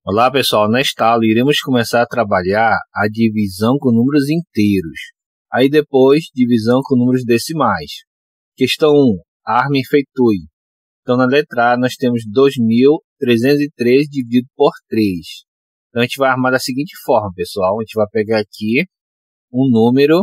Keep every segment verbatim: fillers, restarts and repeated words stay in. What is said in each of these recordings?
Olá pessoal, nesta aula iremos começar a trabalhar a divisão com números inteiros. Aí depois, divisão com números decimais. Questão um. Arma e efetue. Então na letra A nós temos dois mil trezentos e treze dividido por três. Então a gente vai armar da seguinte forma, pessoal. A gente vai pegar aqui um número,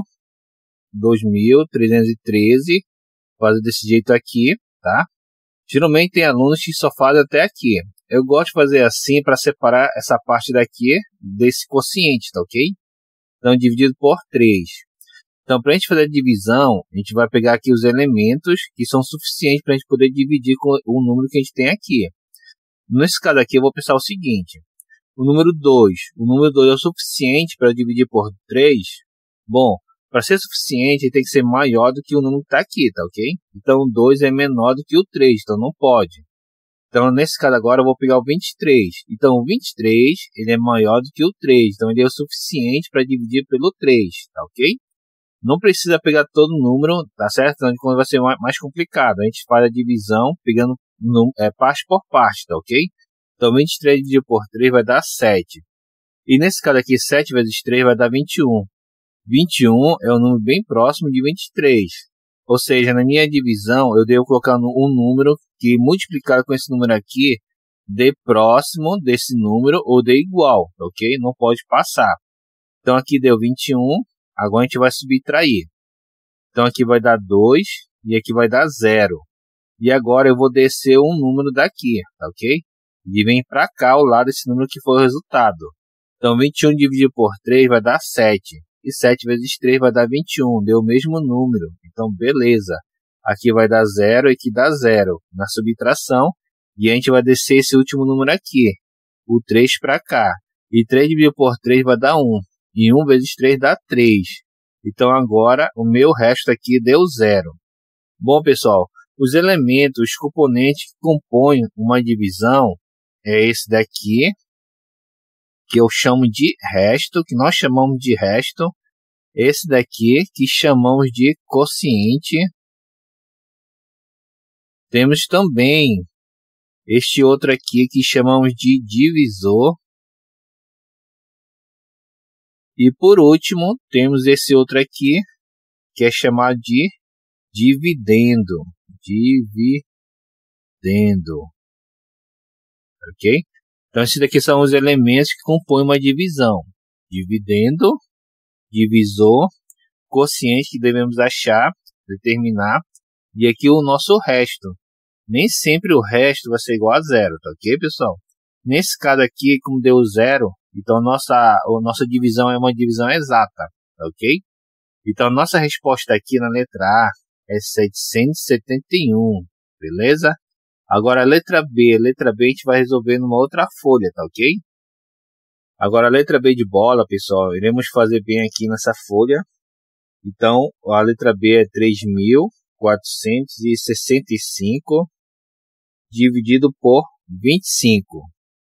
dois mil trezentos e treze, fazer desse jeito aqui, tá? Geralmente tem alunos que só fazem até aqui. Eu gosto de fazer assim para separar essa parte daqui desse quociente, tá ok? Então, dividido por três. Então, para a gente fazer a divisão, a gente vai pegar aqui os elementos que são suficientes para a gente poder dividir com o número que a gente tem aqui. Nesse caso aqui, eu vou pensar o seguinte. O número dois. O número dois é o suficiente para dividir por três? Bom, para ser suficiente, ele tem que ser maior do que o número que está aqui, tá ok? Então, o dois é menor do que o três, então não pode. Então, nesse caso agora, eu vou pegar o vinte e três. Então, o vinte e três, ele é maior do que o três. Então, ele é o suficiente para dividir pelo três, tá ok? Não precisa pegar todo o número, tá certo? Então, quando vai ser mais complicado, a gente faz a divisão pegando é, parte por parte, tá ok? Então, vinte e três dividido por três vai dar sete. E nesse caso aqui, sete vezes três vai dar vinte e um. vinte e um é um número bem próximo de vinte e três. Ou seja, na minha divisão, eu devo colocar um número que, multiplicado com esse número aqui, dê próximo desse número ou dê igual, ok? Não pode passar. Então, aqui deu vinte e um, agora a gente vai subtrair. Então, aqui vai dar dois e aqui vai dar zero. E agora eu vou descer um número daqui, ok? E vem para cá ao lado desse número que foi o resultado. Então, vinte e um dividido por três vai dar sete. E sete vezes três vai dar vinte e um, deu o mesmo número. Então, beleza. Aqui vai dar zero e aqui dá zero na subtração. E a gente vai descer esse último número aqui, o três para cá. E três dividido por três vai dar um. E um vezes três dá três. Então, agora, o meu resto aqui deu zero. Bom, pessoal, os elementos, os componentes que compõem uma divisão é esse daqui, que eu chamo de resto, que nós chamamos de resto. Esse daqui, que chamamos de quociente. Temos também este outro aqui, que chamamos de divisor. E por último, temos esse outro aqui, que é chamado de dividendo. Dividendo. Ok? Então, esses daqui são os elementos que compõem uma divisão. Dividendo, divisor, quociente que devemos achar, determinar, e aqui o nosso resto. Nem sempre o resto vai ser igual a zero, tá ok, pessoal? Nesse caso aqui, como deu zero, então nossa, a nossa divisão é uma divisão exata, tá ok? Então, nossa resposta aqui na letra A é setecentos e setenta e um, beleza? Agora, a letra B. A letra B a gente vai resolver numa outra folha, tá ok? Agora, a letra B de bola, pessoal, iremos fazer bem aqui nessa folha. Então, a letra B é três mil quatrocentos e sessenta e cinco dividido por vinte e cinco.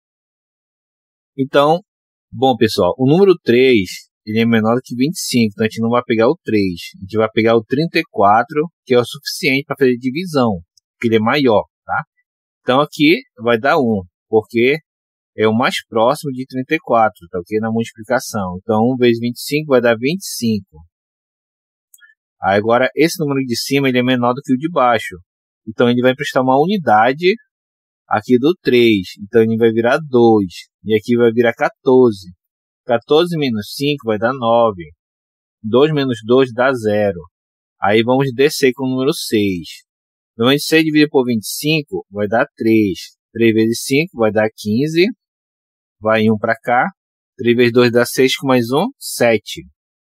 Então, bom, pessoal, o número três ele é menor do que vinte e cinco, então a gente não vai pegar o três. A gente vai pegar o trinta e quatro, que é o suficiente para fazer divisão, porque ele é maior, tá? Então, aqui vai dar um, porque é o mais próximo de trinta e quatro, tá ok? Na multiplicação. Então, um vezes vinte e cinco vai dar vinte e cinco. Aí, agora, esse número de cima ele é menor do que o de baixo. Então, ele vai emprestar uma unidade aqui do três. Então, ele vai virar dois. E aqui vai virar quatorze. quatorze menos cinco vai dar nove. dois menos dois dá zero. Aí, vamos descer com o número seis. Então, vinte e seis dividido por vinte e cinco vai dar três. três vezes cinco vai dar quinze. Vai um para cá. três vezes dois dá seis, com mais um, sete.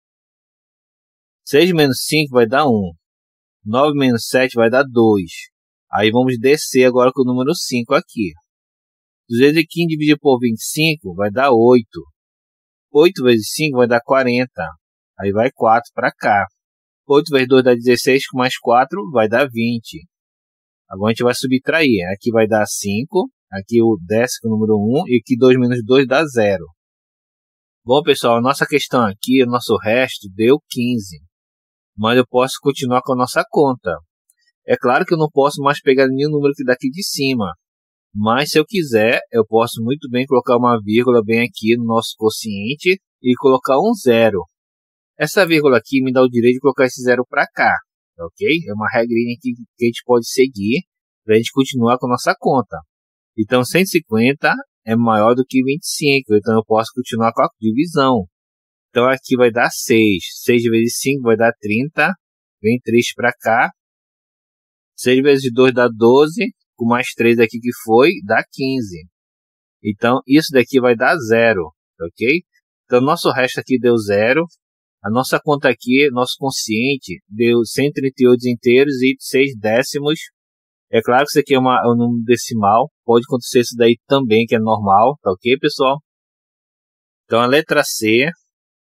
seis menos cinco vai dar um. nove menos sete vai dar dois. Aí vamos descer agora com o número cinco aqui. duzentos e quinze dividido por vinte e cinco vai dar oito. oito vezes cinco vai dar quarenta. Aí vai quatro para cá. oito vezes dois dá dezesseis, com mais quatro vai dar vinte. Agora a gente vai subtrair. Aqui vai dar cinco. Aqui o desce com o número um. E aqui dois menos dois dá zero. Bom, pessoal, a nossa questão aqui, o nosso resto, deu quinze. Mas eu posso continuar com a nossa conta. É claro que eu não posso mais pegar nenhum número aqui daqui de cima. Mas se eu quiser, eu posso muito bem colocar uma vírgula bem aqui no nosso quociente e colocar um zero. Essa vírgula aqui me dá o direito de colocar esse zero para cá, ok? É uma regrinha que, que a gente pode seguir para a gente continuar com a nossa conta. Então, cento e cinquenta é maior do que vinte e cinco, então eu posso continuar com a divisão. Então, aqui vai dar seis. seis vezes cinco vai dar trinta. Vem três para cá. seis vezes dois dá doze. Com mais três aqui que foi, dá quinze. Então, isso daqui vai dar zero, ok? Então, nosso resto aqui deu zero. A nossa conta aqui, nosso quociente, deu cento e trinta e oito inteiros e seis décimos. É claro que isso aqui é, uma, é um número decimal. Pode acontecer isso daí também, que é normal, tá ok, pessoal? Então, a letra C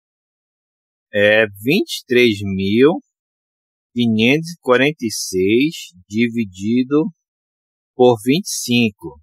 é vinte e três mil quinhentos e quarenta e seis dividido por vinte e cinco.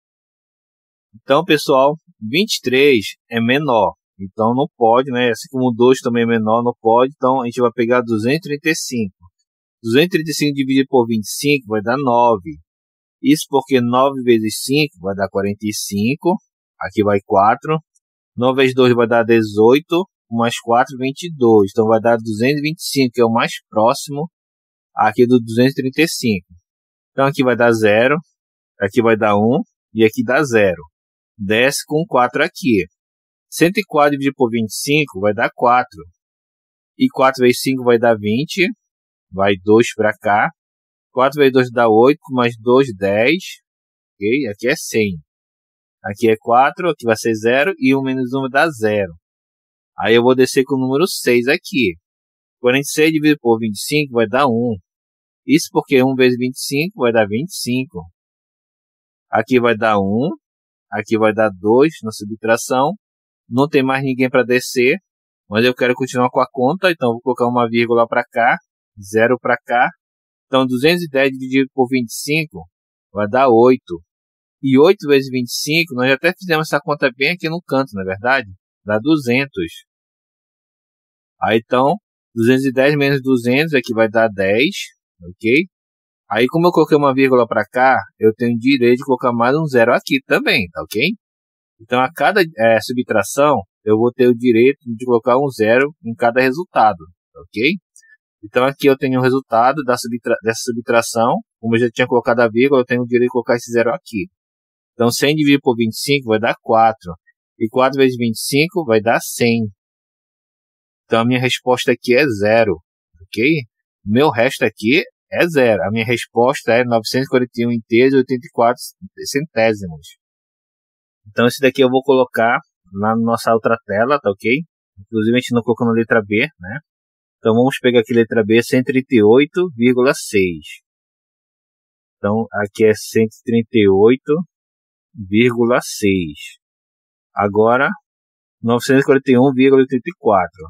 Então, pessoal, vinte e três é menor. Então, não pode, né? Assim como o dois também é menor, não pode. Então, a gente vai pegar duzentos e trinta e cinco. duzentos e trinta e cinco dividido por vinte e cinco vai dar nove. Isso porque nove vezes cinco vai dar quarenta e cinco. Aqui vai quatro. nove vezes dois vai dar dezoito. Mais quatro, vinte e dois. Então, vai dar duzentos e vinte e cinco, que é o mais próximo aqui do duzentos e trinta e cinco. Então, aqui vai dar zero. Aqui vai dar um. E aqui dá zero. Desce com quatro aqui. cento e quatro dividido por vinte e cinco vai dar quatro. E quatro vezes cinco vai dar vinte. Vai dois para cá. quatro vezes dois dá oito. Mais dois, dez. Ok? Aqui é cem. Aqui é quatro. Aqui vai ser zero. E um menos um vai dar zero. Aí eu vou descer com o número seis aqui. quarenta e seis dividido por vinte e cinco vai dar um. Isso porque um vezes vinte e cinco vai dar vinte e cinco. Aqui vai dar um. Aqui vai dar dois na subtração. Não tem mais ninguém para descer. Mas eu quero continuar com a conta. Então, vou colocar uma vírgula para cá. Zero para cá. Então, duzentos e dez dividido por vinte e cinco vai dar oito. E oito vezes vinte e cinco, nós já até fizemos essa conta bem aqui no canto, não é verdade? Dá duzentos. Aí, então, duzentos e dez menos duzentos aqui vai dar dez. Ok? Aí, como eu coloquei uma vírgula para cá, eu tenho direito de colocar mais um zero aqui também, tá ok? Então, a cada é, subtração, eu vou ter o direito de colocar um zero em cada resultado, ok? Então, aqui eu tenho o resultado da subtra dessa subtração. Como eu já tinha colocado a vírgula, eu tenho o direito de colocar esse zero aqui. Então, cem dividido por vinte e cinco vai dar quatro. E quatro vezes vinte e cinco vai dar cem. Então, a minha resposta aqui é zero, ok? Meu resto aqui é zero. A minha resposta é novecentos e quarenta e um inteiros e oitenta e quatro centésimos. Então, esse daqui eu vou colocar na nossa outra tela, tá ok? Inclusive, a gente não colocou na letra B, né? Então, vamos pegar aqui a letra B, cento e trinta e oito vírgula seis. Então, aqui é cento e trinta e oito vírgula seis. Agora, novecentos e quarenta e um vírgula oitenta e quatro.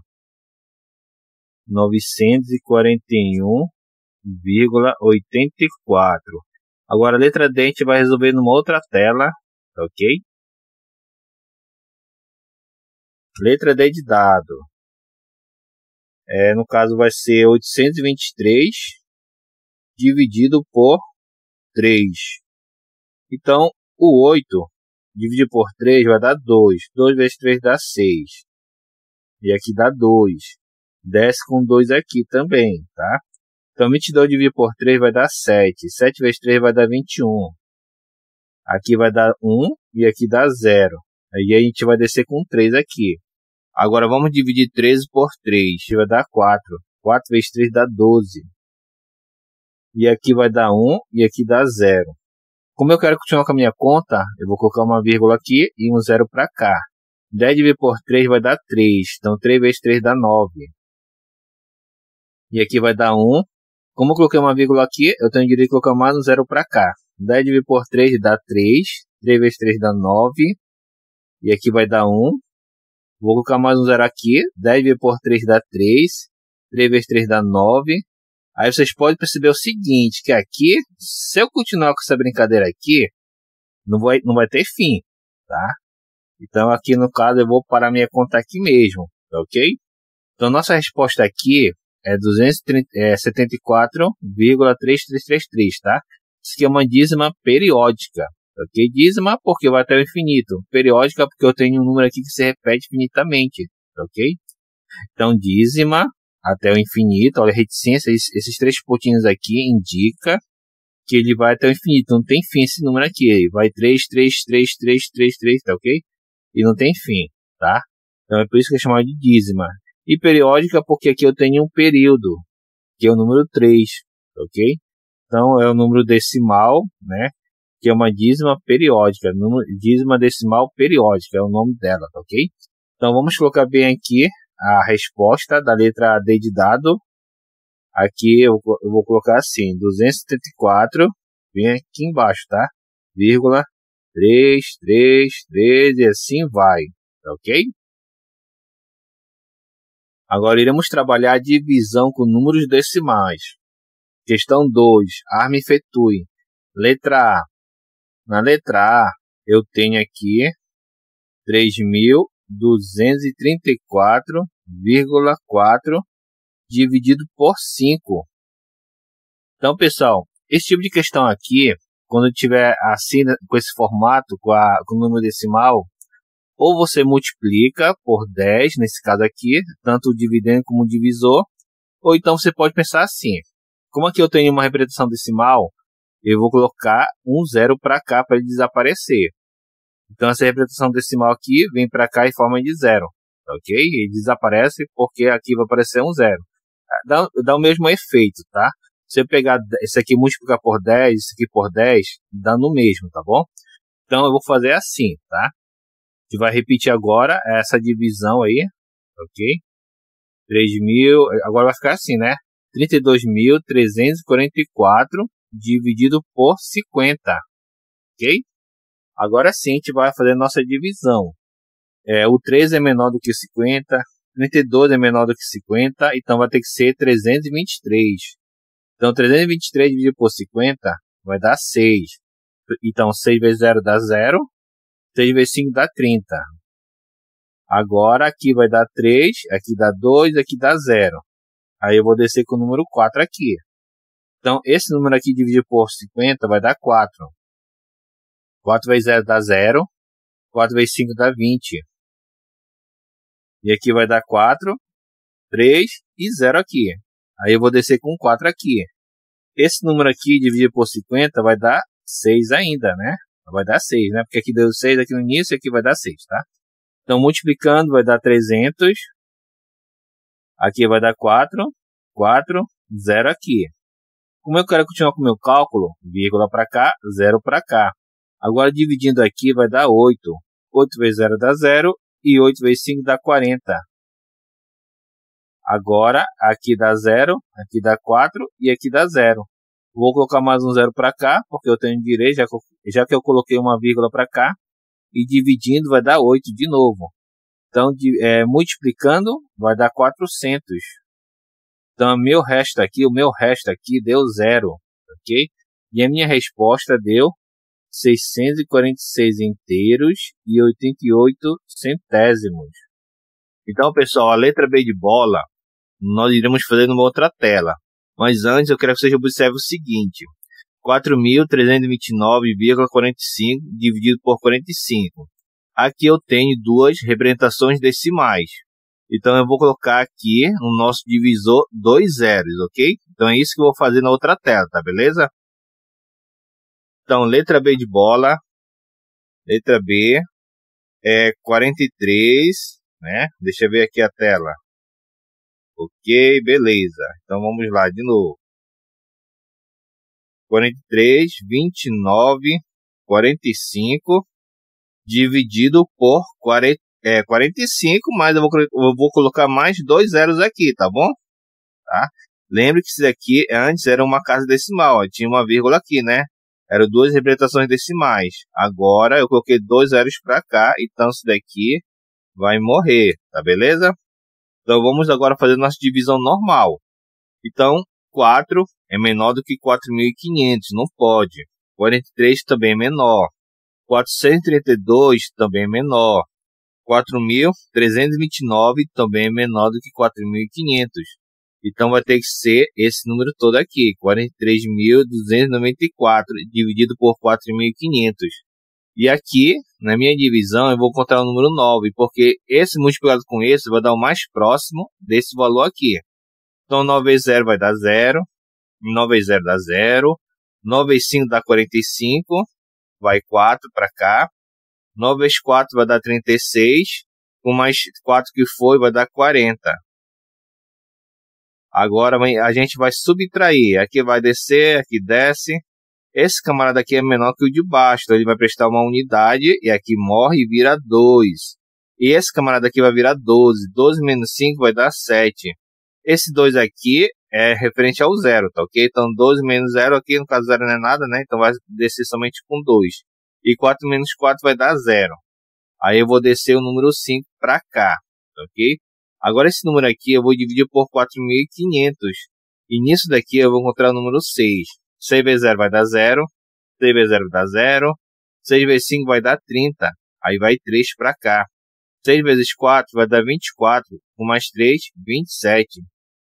novecentos e quarenta e um vírgula oitenta e quatro. Agora, a letra D a gente vai resolver numa outra tela, tá ok? Letra D de dado. É, no caso, vai ser oitocentos e vinte e três dividido por três. Então, o oito dividido por três vai dar dois. dois vezes três dá seis. E aqui dá dois. Desce com dois aqui também, tá? Então, vinte e dois dividido por três vai dar sete. sete vezes três vai dar vinte e um. Aqui vai dar um e aqui dá zero. Aí a gente vai descer com três aqui. Agora, vamos dividir treze por três. Vai dar quatro. quatro vezes três dá doze. E aqui vai dar um e aqui dá zero. Como eu quero continuar com a minha conta, eu vou colocar uma vírgula aqui e um zero para cá. dez dividido por três vai dar três. Então, três vezes três dá nove. E aqui vai dar um. Como eu coloquei uma vírgula aqui, eu tenho direito de colocar mais um zero para cá. dez dividido por três dá três. três vezes três dá nove. E aqui vai dar um. Vou colocar mais um zero aqui. dez dividido por três dá três. três vezes três dá nove. Aí vocês podem perceber o seguinte, que aqui, se eu continuar com essa brincadeira aqui, não vai, não vai ter fim, tá? Então, aqui no caso, eu vou parar minha conta aqui mesmo, tá ok? Então, nossa resposta aqui é duzentos e setenta e quatro vírgula trezentos e trinta e três, tá? Isso aqui é uma dízima periódica, Ok? Dízima porque vai até o infinito. Periódica porque eu tenho um número aqui que se repete infinitamente. Ok? Então, dízima até o infinito. Olha a reticência. Esses, esses três pontinhos aqui indica que ele vai até o infinito. Não tem fim esse número aqui. Ele vai três, três, três, três, três, três, tá ok? E não tem fim, tá? Então é por isso que é chamado de dízima. E periódica porque aqui eu tenho um período, que é o número três, ok? Então é o número decimal, né? Que é uma dízima periódica. Número, dízima decimal periódica é o nome dela, tá ok? Então vamos colocar bem aqui a resposta da letra D de dado. Aqui eu, eu vou colocar assim, duzentos e setenta e quatro, vem aqui embaixo, tá? Vírgula, três, três, três e assim vai, tá ok? Agora iremos trabalhar a divisão com números decimais. Questão dois, arma efetue. Letra A. Na letra A, eu tenho aqui três mil duzentos e trinta e quatro vírgula quatro dividido por cinco. Então, pessoal, esse tipo de questão aqui, quando tiver assim, com esse formato, com, a, com o número decimal, ou você multiplica por dez, nesse caso aqui, tanto o dividendo como o divisor, ou então você pode pensar assim, como aqui eu tenho uma representação decimal, eu vou colocar um zero para cá para ele desaparecer. Então, essa representação decimal aqui vem para cá em forma de zero, ok? Ele desaparece porque aqui vai aparecer um zero. Dá, dá o mesmo efeito, tá? Se eu pegar esse aqui e multiplicar por dez, esse aqui por dez, dá no mesmo, tá bom? Então, eu vou fazer assim, tá? A gente vai repetir agora essa divisão aí, ok? três mil, agora vai ficar assim, né? trinta e dois mil trezentos e quarenta e quatro dividido por cinquenta, ok? Agora sim, a gente vai fazer a nossa divisão. É, o treze é menor do que cinquenta, trinta e dois é menor do que cinquenta, então vai ter que ser trezentos e vinte e três. Então, trezentos e vinte e três dividido por cinquenta vai dar seis. Então, seis vezes zero dá zero, seis vezes cinco dá trinta. Agora, aqui vai dar três, aqui dá dois, aqui dá zero. Aí eu vou descer com o número quatro aqui. Então, esse número aqui dividido por cinquenta vai dar quatro. quatro vezes zero dá zero. quatro vezes cinco dá vinte. E aqui vai dar quatro, três e zero aqui. Aí eu vou descer com quatro aqui. Esse número aqui dividido por cinquenta vai dar seis ainda, né? Vai dar seis, né? Porque aqui deu seis aqui no início e aqui vai dar seis, tá? Então, multiplicando vai dar trezentos. Aqui vai dar quatro, quatro, zero aqui. Como eu quero continuar com o meu cálculo, vírgula para cá, zero para cá. Agora, dividindo aqui, vai dar oito. oito vezes zero dá zero e oito vezes cinco dá quarenta. Agora, aqui dá zero, aqui dá quatro e aqui dá zero. Vou colocar mais um zero para cá, porque eu tenho direito, já que eu, já que eu coloquei uma vírgula para cá. E dividindo vai dar oito de novo. Então, de, é, multiplicando vai dar quatrocentos. Então, o meu resto aqui, o meu resto aqui deu zero, ok? E a minha resposta deu seiscentos e quarenta e seis inteiros e oitenta e oito centésimos. Então, pessoal, a letra B de bola, nós iremos fazer numa outra tela. Mas antes, eu quero que você observe o seguinte. quatro mil trezentos e vinte e nove vírgula quarenta e cinco dividido por quarenta e cinco. Aqui eu tenho duas representações decimais. Então, eu vou colocar aqui no nosso divisor dois zeros, ok? Então, é isso que eu vou fazer na outra tela, tá beleza? Então, letra B de bola. Letra B é quarenta e três, né? Deixa eu ver aqui a tela. Ok, beleza. Então, vamos lá de novo. quarenta e três, vinte e nove, quarenta e cinco, dividido por quarenta, é, quarenta e cinco, mas eu vou, eu vou colocar mais dois zeros aqui, tá bom? Tá? Lembre que isso daqui antes era uma casa decimal, ó, tinha uma vírgula aqui, né? Eram duas representações decimais. Agora eu coloquei dois zeros para cá, então isso daqui vai morrer, tá beleza? Então vamos agora fazer nossa divisão normal. Então, quatro é menor do que quatro mil e quinhentos, não pode. quarenta e três também é menor. quatrocentos e trinta e dois também é menor. quatro mil trezentos e vinte e nove também é menor do que quatro mil e quinhentos. Então vai ter que ser esse número todo aqui, quarenta e três mil duzentos e noventa e quatro dividido por quatro mil e quinhentos. E aqui, na minha divisão, eu vou encontrar o número nove, porque esse multiplicado com esse vai dar o mais próximo desse valor aqui. Então, nove vezes zero vai dar zero, nove vezes zero dá zero, nove vezes cinco dá quarenta e cinco, vai quatro para cá, nove vezes quatro vai dar trinta e seis, com mais quatro que foi vai dar quarenta. Agora a gente vai subtrair, aqui vai descer, aqui desce. Esse camarada aqui é menor que o de baixo, então ele vai prestar uma unidade, e aqui morre e vira dois. E esse camarada aqui vai virar doze, doze menos cinco vai dar sete. Esse dois aqui é referente ao zero, tá ok? Então doze menos zero aqui, no caso zero não é nada, né? Então vai descer somente com dois. E quatro menos quatro vai dar zero. Aí eu vou descer o número cinco para cá, tá ok? Agora esse número aqui eu vou dividir por quatro mil e quinhentos. E nisso daqui eu vou encontrar o número seis. seis vezes zero vai dar zero. seis vezes zero vai dar zero. seis vezes cinco vai dar trinta. Aí vai três para cá. seis vezes quatro vai dar vinte e quatro. Com mais três, vinte e sete.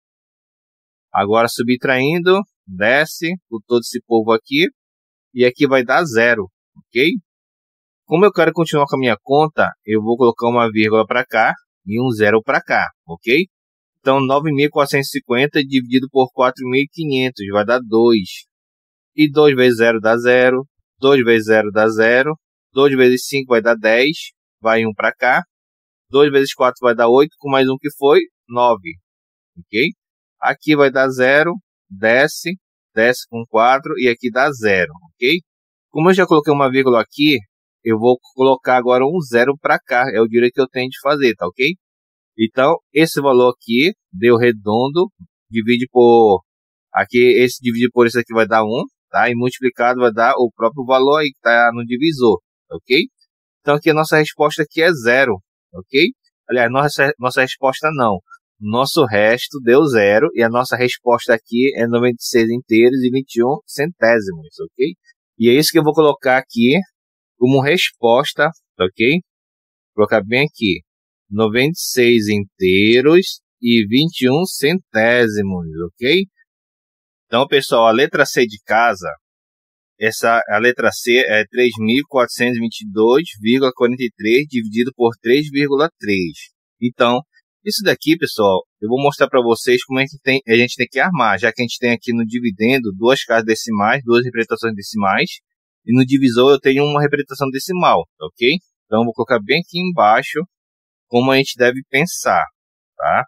Agora subtraindo, desce por todo esse povo aqui. E aqui vai dar zero, ok? Como eu quero continuar com a minha conta, eu vou colocar uma vírgula para cá e um zero para cá, ok? Então, nove mil quatrocentos e cinquenta dividido por quatro mil e quinhentos vai dar dois. E dois vezes zero dá zero. dois vezes zero dá zero. dois vezes cinco vai dar dez. Vai um para cá. dois vezes quatro vai dar oito. Com mais um que foi, nove. Ok? Aqui vai dar zero. Desce. Desce com quatro. E aqui dá zero. Ok? Como eu já coloquei uma vírgula aqui, eu vou colocar agora um zero para cá. É o direito que eu tenho de fazer, tá ok? Então, esse valor aqui, deu redondo, divide por... Aqui, esse dividir por esse aqui vai dar um, tá? E multiplicado vai dar o próprio valor aí que está no divisor, ok? Então, aqui a nossa resposta aqui é zero, ok? Aliás, nossa, nossa resposta não. Nosso resto deu zero e a nossa resposta aqui é noventa e seis inteiros e vinte e um centésimos, ok? E é isso que eu vou colocar aqui como resposta, ok? Vou colocar bem aqui. noventa e seis inteiros e vinte e um centésimos, ok? Então, pessoal, a letra C de casa, essa, a letra C é três mil quatrocentos e vinte e dois vírgula quarenta e três dividido por três vírgula três. Então, isso daqui, pessoal, eu vou mostrar para vocês como é que tem, a gente tem que armar, já que a gente tem aqui no dividendo duas casas decimais, duas representações decimais, e no divisor eu tenho uma representação decimal, ok? Então, eu vou colocar bem aqui embaixo como a gente deve pensar, tá?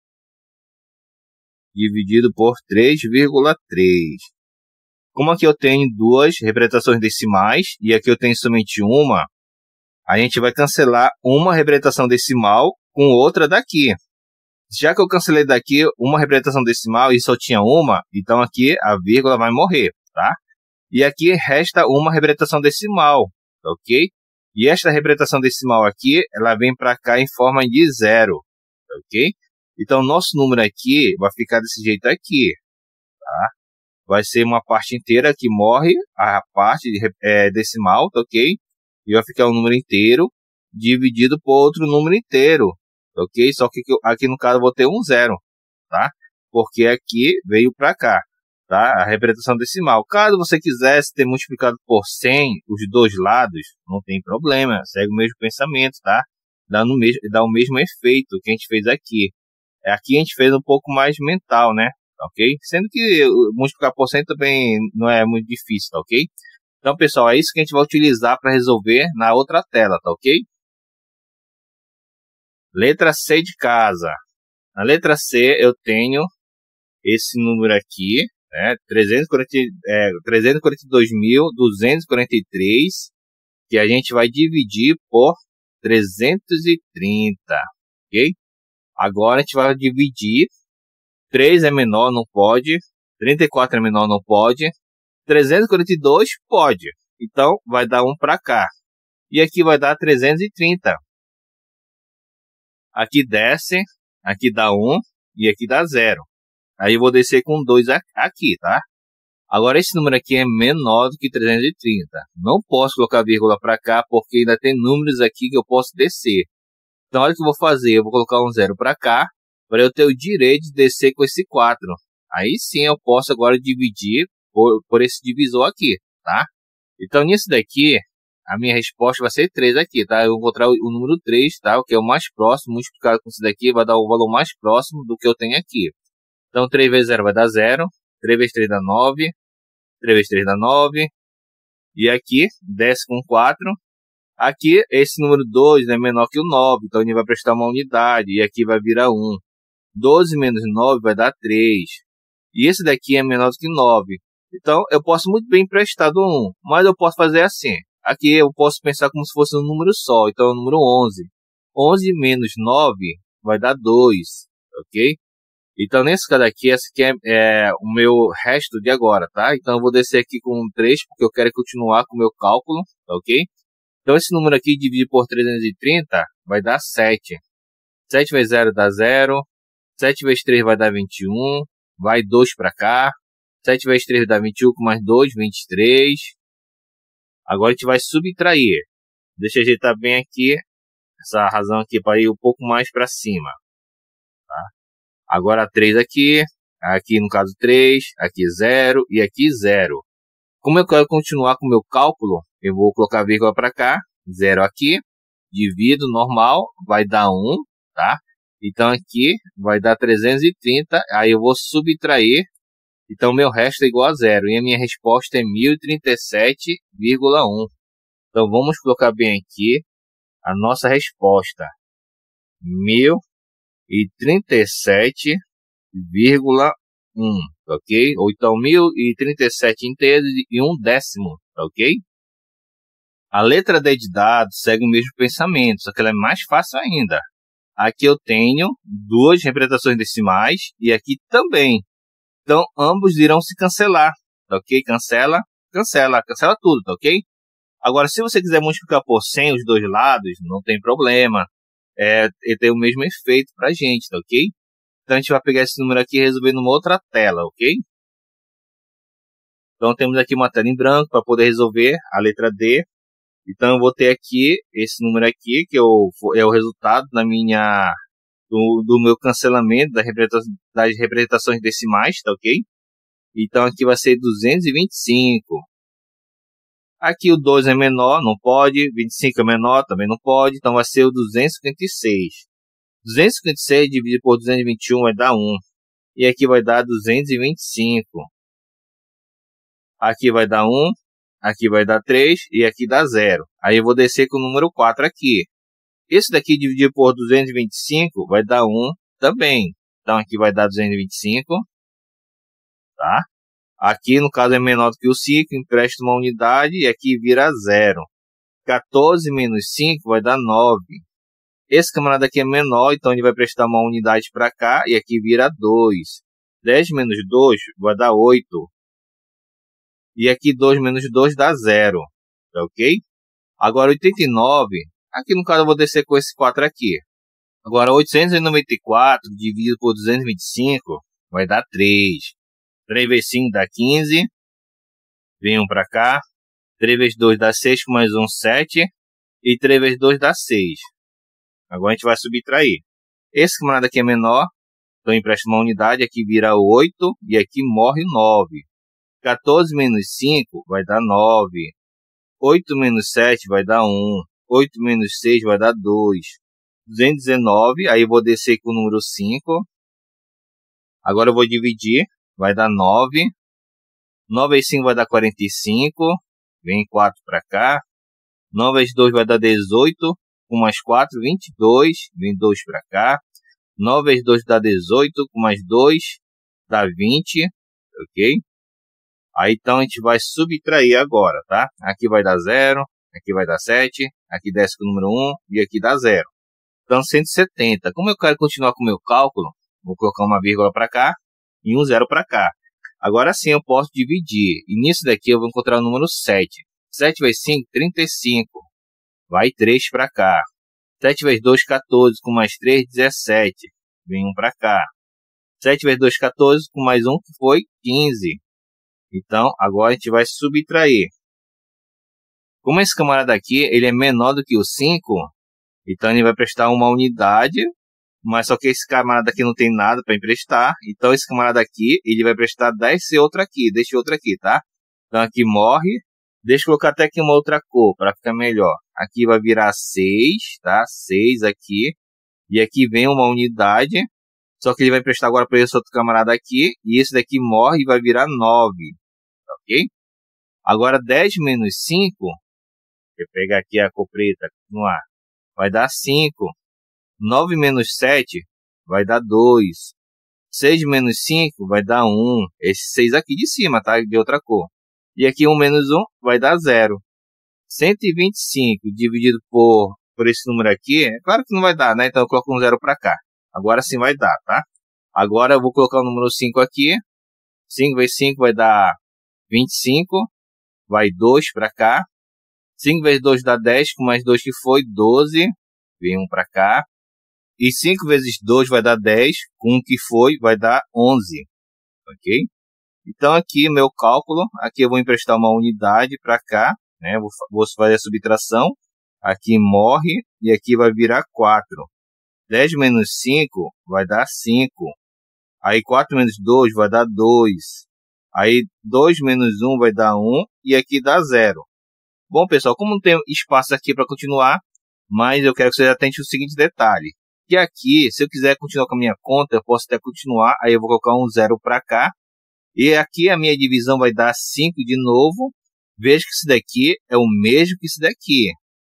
Dividido por três vírgula três. Como aqui eu tenho duas representações decimais e aqui eu tenho somente uma, a gente vai cancelar uma representação decimal com outra daqui. Já que eu cancelei daqui uma representação decimal e só tinha uma, então aqui a vírgula vai morrer, tá? E aqui resta uma representação decimal, ok? E esta representação decimal aqui, ela vem para cá em forma de zero, ok? Então, nosso número aqui vai ficar desse jeito aqui, tá? Vai ser uma parte inteira que morre, a parte de, é, decimal, tá ok? E vai ficar um número inteiro dividido por outro número inteiro, ok? Só que aqui no caso eu vou ter um zero, tá? Porque aqui veio para cá. Tá? A representação decimal. Caso você quisesse ter multiplicado por cem os dois lados, não tem problema, segue o mesmo pensamento, tá? Dá, no mesmo, dá o mesmo efeito que a gente fez aqui. Aqui a gente fez um pouco mais mental, né? Ok? Sendo que multiplicar por cem também não é muito difícil, tá ok? Então, pessoal, é isso que a gente vai utilizar para resolver na outra tela, tá ok? Letra C de casa. Na letra C eu tenho esse número aqui, né, trezentos e quarenta, é, trezentos e quarenta e dois mil duzentos e quarenta e três, que a gente vai dividir por trezentos e trinta, ok? Agora a gente vai dividir, três é menor, não pode, trinta e quatro é menor, não pode, trezentos e quarenta e dois pode, então vai dar um para cá, e aqui vai dar trezentos e trinta, aqui desce, aqui dá um, e aqui dá zero. Aí eu vou descer com dois aqui, tá? Agora esse número aqui é menor do que trezentos e trinta. Não posso colocar vírgula para cá porque ainda tem números aqui que eu posso descer. Então olha o que eu vou fazer. Eu vou colocar um zero para cá para eu ter o direito de descer com esse quatro. Aí sim eu posso agora dividir por, por esse divisor aqui, tá? Então nisso daqui a minha resposta vai ser três aqui, tá? Eu vou encontrar o, o número três, tá? O que é o mais próximo, multiplicado com isso daqui, vai dar o valor mais próximo do que eu tenho aqui. Então, três vezes zero vai dar zero, três vezes três dá nove, três vezes três dá nove, e aqui, desce com quatro. Aqui, esse número dois é menor que o nove, então ele vai prestar uma unidade, e aqui vai virar um. doze menos nove vai dar três. E esse daqui é menor do que nove. Então, eu posso muito bem emprestar do um, mas eu posso fazer assim. Aqui eu posso pensar como se fosse um número só, então é o número onze. onze menos nove vai dar dois, ok? Então, nesse caso aqui, esse aqui é, é o meu resto de agora, tá? Então, eu vou descer aqui com três, porque eu quero continuar com o meu cálculo, ok? Então, esse número aqui dividido por trezentos e trinta vai dar sete. sete vezes zero dá zero. sete vezes três vai dar vinte e um. Vai dois para cá. sete vezes três dá vinte e um, com mais dois, vinte e três. Agora a gente vai subtrair. Deixa eu ajeitar bem aqui, essa razão aqui, para ir um pouco mais para cima. Tá? Agora três aqui. Aqui no caso três. Aqui zero. E aqui zero. Como eu quero continuar com o meu cálculo, eu vou colocar vírgula para cá, zero aqui, divido normal, vai dar um, tá? Então aqui vai dar trezentos e trinta, aí eu vou subtrair, então meu resto é igual a zero, e a minha resposta é mil e trinta e sete vírgula um. Então vamos colocar bem aqui a nossa resposta, mil e trinta e sete vírgula um. Ok? Ou então mil e trinta e sete inteiros e um décimo, ok? A letra D de dado segue o mesmo pensamento, só que ela é mais fácil ainda. Aqui eu tenho duas representações decimais e aqui também. Então, ambos irão se cancelar, ok? Cancela, cancela, cancela tudo, tá ok? Agora, se você quiser multiplicar por cem os dois lados, não tem problema. É, ele tem o mesmo efeito pra gente, tá ok? Então, a gente vai pegar esse número aqui e resolver numa outra tela, ok? Então, temos aqui uma tela em branco para poder resolver a letra D. Então, eu vou ter aqui esse número aqui, que é o, é o resultado da minha, do, do meu cancelamento das representações, das representações decimais, tá ok? Então, aqui vai ser duzentos e vinte e cinco. Aqui o dois é menor, não pode. vinte e cinco é menor, também não pode. Então, vai ser o duzentos e cinquenta e seis. duzentos e cinquenta e seis dividido por duzentos e vinte e um vai dar um. E aqui vai dar duzentos e vinte e cinco. Aqui vai dar um. Aqui vai dar três. E aqui dá zero. Aí eu vou descer com o número quatro aqui. Esse daqui dividido por duzentos e vinte e cinco vai dar um também. Então aqui vai dar duzentos e vinte e cinco. Tá? Aqui no caso é menor do que o cinco. Empresta uma unidade. E aqui vira zero. quatorze menos cinco vai dar nove. Esse camarada aqui é menor, então ele vai prestar uma unidade para cá, e aqui vira dois. dez menos dois vai dar oito. E aqui dois menos dois dá zero. Tá ok? Agora oitenta e nove, aqui no caso eu vou descer com esse quatro aqui. Agora oitocentos e noventa e quatro dividido por duzentos e vinte e cinco vai dar três. três vezes cinco dá quinze. Vem um para cá. três vezes dois dá seis, com mais um, sete. E três vezes dois dá seis. Agora a gente vai subtrair. Esse camarada aqui é menor, então empresta uma unidade, aqui vira oito e aqui morre nove. quatorze menos cinco vai dar nove. oito menos sete vai dar um. oito menos seis vai dar dois. duzentos e dezenove, aí eu vou descer com o número cinco. Agora eu vou dividir, vai dar nove. nove vezes cinco vai dar quarenta e cinco. Vem quatro para cá. nove vezes dois vai dar dezoito. Com mais quatro, vinte e dois, vem dois para cá. nove vezes dois dá dezoito, com mais dois, dá vinte, ok? Aí então a gente vai subtrair agora, tá? Aqui vai dar zero, aqui vai dar sete, aqui desce com o número um e aqui dá zero. Então cento e setenta. Como eu quero continuar com o meu cálculo, vou colocar uma vírgula para cá e um zero para cá. Agora sim eu posso dividir. E nisso daqui eu vou encontrar o número sete. sete vezes cinco, trinta e cinco. Vai três para cá. sete vezes dois, quatorze. Com mais três, dezessete. Vem um para cá. sete vezes dois, quatorze. Com mais um, que foi quinze. Então, agora a gente vai subtrair. Como esse camarada aqui, ele é menor do que o cinco, então ele vai prestar uma unidade, mas só que esse camarada aqui não tem nada para emprestar. Então, esse camarada aqui, ele vai prestar dez e outro aqui. Deixa outro aqui, tá? Então, aqui morre. Deixa eu colocar até aqui uma outra cor para ficar melhor. Aqui vai virar seis, tá? seis aqui. E aqui vem uma unidade. Só que ele vai emprestar agora para esse outro camarada aqui. E esse daqui morre e vai virar nove. Ok? Agora dez menos cinco. Vou pegar aqui a cor preta. Continuar. Vai dar cinco. nove menos sete vai dar dois. seis menos cinco vai dar um. Esse seis aqui de cima, tá? De outra cor. E aqui um menos um vai dar zero. cento e vinte e cinco dividido por, por esse número aqui, é claro que não vai dar, né? Então eu coloco um zero para cá. Agora sim vai dar, tá? Agora eu vou colocar o número cinco aqui. cinco vezes cinco vai dar vinte e cinco. Vai dois para cá. cinco vezes dois dá dez, com mais dois que foi doze. Vem um para cá. E cinco vezes dois vai dar dez, com um que foi vai dar onze. Ok? Então aqui meu cálculo, aqui eu vou emprestar uma unidade para cá, né? Vou, vou fazer a subtração. Aqui morre e aqui vai virar quatro. dez menos cinco vai dar cinco. Aí quatro menos dois vai dar dois. Aí dois menos um vai dar um e aqui dá zero. Bom, pessoal, como não tem espaço aqui para continuar, mas eu quero que vocês atentem o seguinte detalhe. Que aqui, se eu quiser continuar com a minha conta, eu posso até continuar. Aí eu vou colocar um zero para cá. E aqui a minha divisão vai dar cinco de novo. Veja que isso daqui é o mesmo que isso daqui.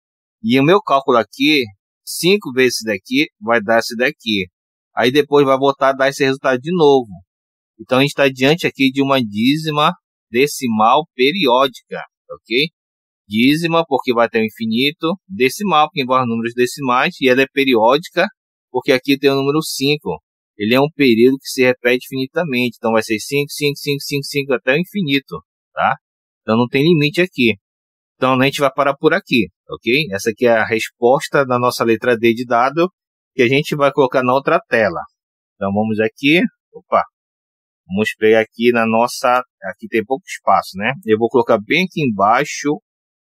E o meu cálculo aqui, cinco vezes isso daqui, vai dar isso daqui. Aí depois vai voltar a dar esse resultado de novo. Então a gente está diante aqui de uma dízima decimal periódica, ok? Dízima porque vai ter o infinito, decimal porque envolve números decimais, e ela é periódica porque aqui tem o número cinco. Ele é um período que se repete infinitamente, então vai ser cinco, cinco, cinco, cinco, cinco até o infinito, tá? Então não tem limite aqui. Então a gente vai parar por aqui, ok? Essa aqui é a resposta da nossa letra D de dado, que a gente vai colocar na outra tela. Então vamos aqui, opa, vamos pegar aqui na nossa, aqui tem pouco espaço, né? Eu vou colocar bem aqui embaixo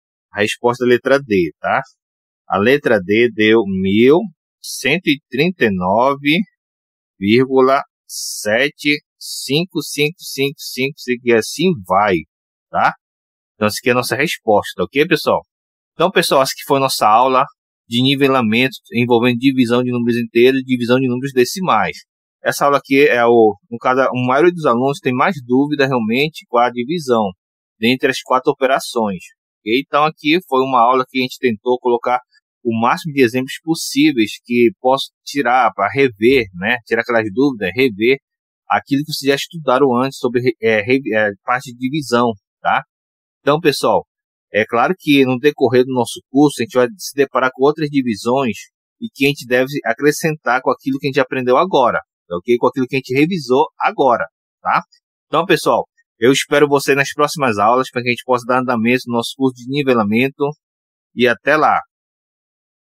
a resposta da letra D, tá? A letra D deu mil cento e trinta e nove vírgula sete cinco cinco cinco cinco e assim vai, tá? Então essa aqui é a nossa resposta, ok, pessoal? Então, pessoal, essa aqui foi a nossa aula de nivelamento envolvendo divisão de números inteiros e divisão de números decimais. Essa aula aqui é o, no caso, a maioria dos alunos tem mais dúvida realmente com a divisão dentre as quatro operações. Okay? Então aqui foi uma aula que a gente tentou colocar o máximo de exemplos possíveis que posso tirar para rever, né? Tirar aquelas dúvidas, rever aquilo que vocês já estudaram antes sobre é, é, parte de divisão, tá? Então, pessoal, é claro que no decorrer do nosso curso a gente vai se deparar com outras divisões e que a gente deve acrescentar com aquilo que a gente aprendeu agora, ok? Com aquilo que a gente revisou agora, tá? Então, pessoal, eu espero você nas próximas aulas para que a gente possa dar andamento no nosso curso de nivelamento e até lá!